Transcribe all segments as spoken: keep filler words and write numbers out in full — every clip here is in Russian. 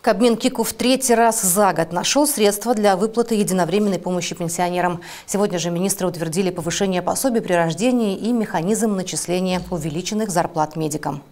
Кабмин КИКу в третий раз за год нашел средства для выплаты единовременной помощи пенсионерам. Сегодня же министры утвердили повышение пособий при рождении и механизм начисления увеличенных зарплат медикам.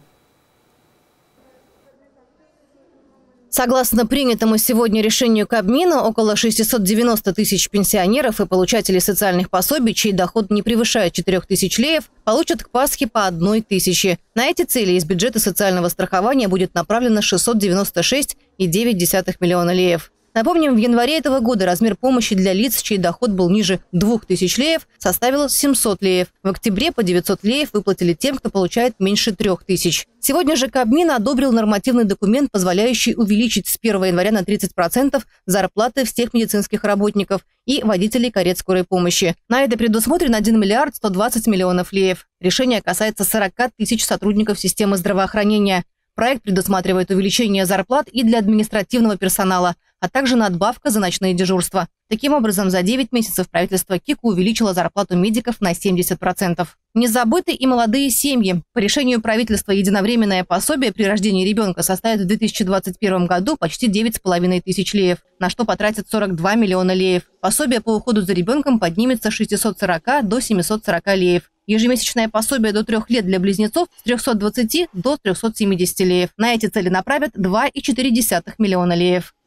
Согласно принятому сегодня решению Кабмина, около шестисот девяноста тысяч пенсионеров и получателей социальных пособий, чей доход не превышает четырёх тысяч леев, получат к Пасхе по одной тысяче. На эти цели из бюджета социального страхования будет направлено шестьсот девяносто шесть и девять десятых миллиона леев. Напомним, в январе этого года размер помощи для лиц, чей доход был ниже двух тысяч леев, составил семьсот леев. В октябре по девятьсот леев выплатили тем, кто получает меньше трех тысяч. Сегодня же Кабмин одобрил нормативный документ, позволяющий увеличить с первого января на тридцать процентов зарплаты всех медицинских работников и водителей карет скорой помощи. На это предусмотрен один миллиард сто двадцать миллионов леев. Решение касается сорока тысяч сотрудников системы здравоохранения. Проект предусматривает увеличение зарплат и для административного персонала, а также надбавка за ночные дежурства. Таким образом, за девять месяцев правительство КИКу увеличило зарплату медиков на семьдесят процентов. Не забыты и молодые семьи. По решению правительства единовременное пособие при рождении ребенка составит в две тысячи двадцать первом году почти девять с половиной тысяч леев, на что потратят сорок два миллиона леев. Пособие по уходу за ребенком поднимется с шестисот сорока до семисот сорока леев. Ежемесячное пособие до трех лет для близнецов с трёхсот двадцати до трёхсот семидесяти леев. На эти цели направят два и четыре десятых миллиона леев.